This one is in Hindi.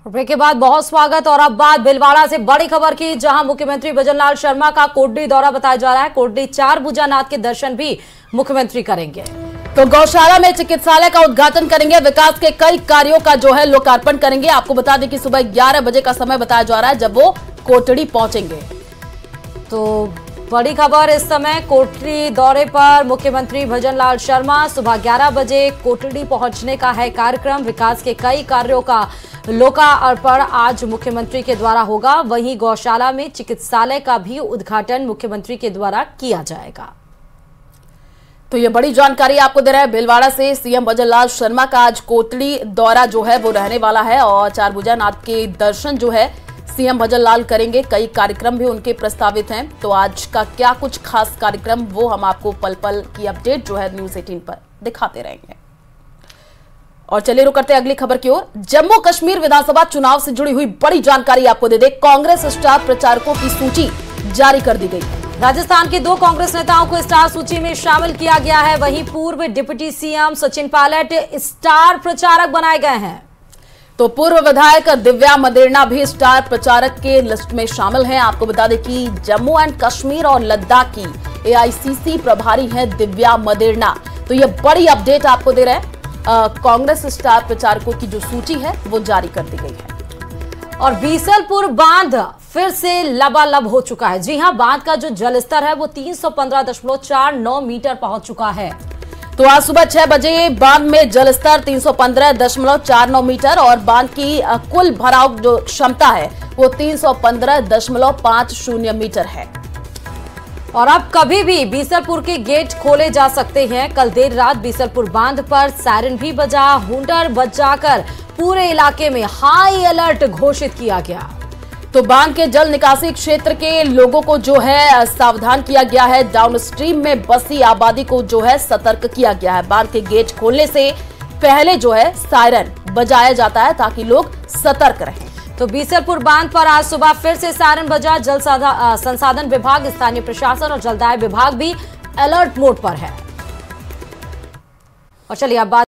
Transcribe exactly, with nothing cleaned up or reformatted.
ब्रेक के बाद बहुत स्वागत। और अब बात भिलवाड़ा से बड़ी खबर की, जहां मुख्यमंत्री भजनलाल शर्मा का कोटडी दौरा बताया जा रहा है। कोटडी चार भुजानाथ के दर्शन भी मुख्यमंत्री करेंगे। तो गौशाला में चिकित्सालय का उद्घाटन करेंगे, विकास के कई कार्यों का जो है लोकार्पण करेंगे। आपको बता दें कि सुबह ग्यारह बजे का समय बताया जा रहा है जब वो कोटडी पहुंचेंगे। तो बड़ी खबर इस समय, कोटडी दौरे पर मुख्यमंत्री भजनलाल शर्मा, सुबह ग्यारह बजे कोटडी पहुंचने का है कार्यक्रम। विकास के कई कार्यों का लोकार्पण आज मुख्यमंत्री के द्वारा होगा। वहीं गौशाला में चिकित्सालय का भी उद्घाटन मुख्यमंत्री के द्वारा किया जाएगा। तो ये बड़ी जानकारी आपको दे रहा है भिलवाड़ा से सीएम भजनलाल शर्मा का आज कोटडी दौरा जो है वो रहने वाला है और चार भुजानाथ के दर्शन जो है सीएम भजनलाल करेंगे। कई कार्यक्रम भी उनके प्रस्तावित हैं। तो आज का क्या कुछ खास कार्यक्रम वो हम आपको पल पल की अपडेट जो है न्यूज़ अठारह पर दिखाते रहेंगे। और चलिए रुक करते हैं अगली खबर की ओर। जम्मू कश्मीर विधानसभा चुनाव से जुड़ी हुई बड़ी जानकारी आपको दे दे। कांग्रेस स्टार प्रचारकों की सूची जारी कर दी गई है। राजस्थान के दो कांग्रेस नेताओं को स्टार सूची में शामिल किया गया है। वहीं पूर्व deputy CM Sachin Pilot star प्रचारक बनाए गए हैं। तो पूर्व विधायक दिव्या मदेरणा भी स्टार प्रचारक के लिस्ट में शामिल हैं। आपको बता दें कि जम्मू एंड कश्मीर और लद्दाख की एआईसीसी प्रभारी हैं दिव्या मदेरणा। तो ये बड़ी अपडेट आपको दे रहे हैं। कांग्रेस स्टार प्रचारकों की जो सूची है वो जारी कर दी गई है। और बीसलपुर बांध फिर से लबालब हो चुका है। जी हां, बांध का जो जलस्तर है वो तीन सौ पंद्रह दशमलव चार नौ मीटर पहुंच चुका है। तो आज सुबह छह बजे बांध में जलस्तर तीन सौ पंद्रह दशमलव चार नौ मीटर और बांध की कुल भराव जो क्षमता है वो तीन सौ पंद्रह दशमलव पांच शून्य मीटर है। और अब कभी भी बीसलपुर के गेट खोले जा सकते हैं। कल देर रात बीसलपुर बांध पर सायरन भी बजा, हुंडर बजाकर पूरे इलाके में हाई अलर्ट घोषित किया गया। तो बांध के जल निकासी क्षेत्र के लोगों को जो है सावधान किया गया है। डाउनस्ट्रीम में बसी आबादी को जो है सतर्क किया गया है। बांध के गेट खोलने से पहले जो है सायरन बजाया जाता है ताकि लोग सतर्क रहें। तो बीसलपुर बांध पर आज सुबह फिर से सायरन बजा। जल संसाधन विभाग, स्थानीय प्रशासन और जलदाय विभाग भी अलर्ट मोड पर है। और चलिए अब बात